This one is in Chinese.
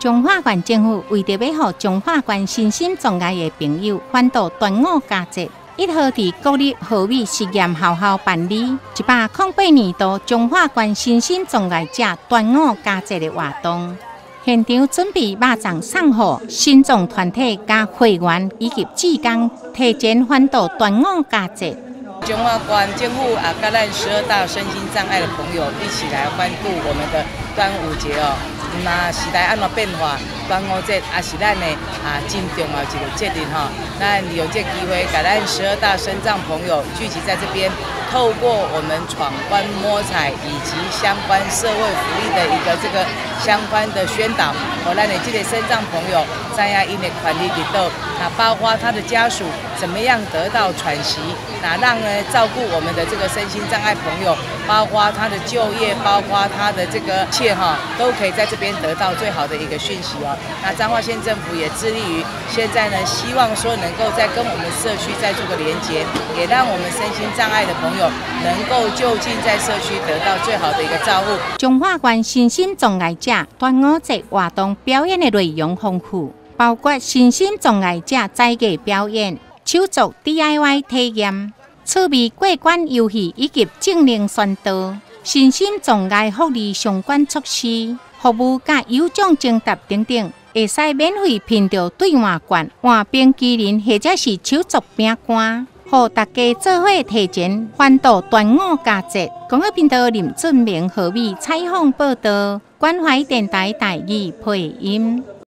中华县政府为着要让中华县身心障碍的朋友欢度端午佳节，1号伫国立和美实验学校办理108年度中华县身心障碍者端午佳节的活动。现场准备肉粽送予身障团体加会员以及志工，提前欢度端午佳节。 中华县政府也跟咱12大身心障碍的朋友一起来欢度我们的端午节哦。那时代安怎变化，端午节也是咱的真重要一个节日哈。咱利用这个机会，把咱12大身障朋友聚集在这边，透过我们闯关摸彩以及相关社会福利的一个这个相关的宣导，让咱的这个身障朋友知影因的权利伫倒，包括他的家属怎么样得到喘息，让照顾我们的这个身心障碍朋友，包括他的就业，包括他的这个一切都可以在这边得到最好的一个讯息哦。那彰化县政府也致力于现在呢，希望说能够再跟我们社区再做个连结，也让我们身心障碍的朋友能够就近在社区得到最好的一个照顾。 中华县身心障碍者端午节活动表演的内容丰富，包括身心障碍者在艺表演、手作 DIY 体验、趣味过关游戏以及正能宣导、身心障碍福利相关措施、服务甲有奖征答等等，会使免费品到兑换券、换冰淇淋或者是手作饼干，互大家做伙提前欢度端午佳节。公益频道林俊明、何美采访报道，关怀电台台语配音。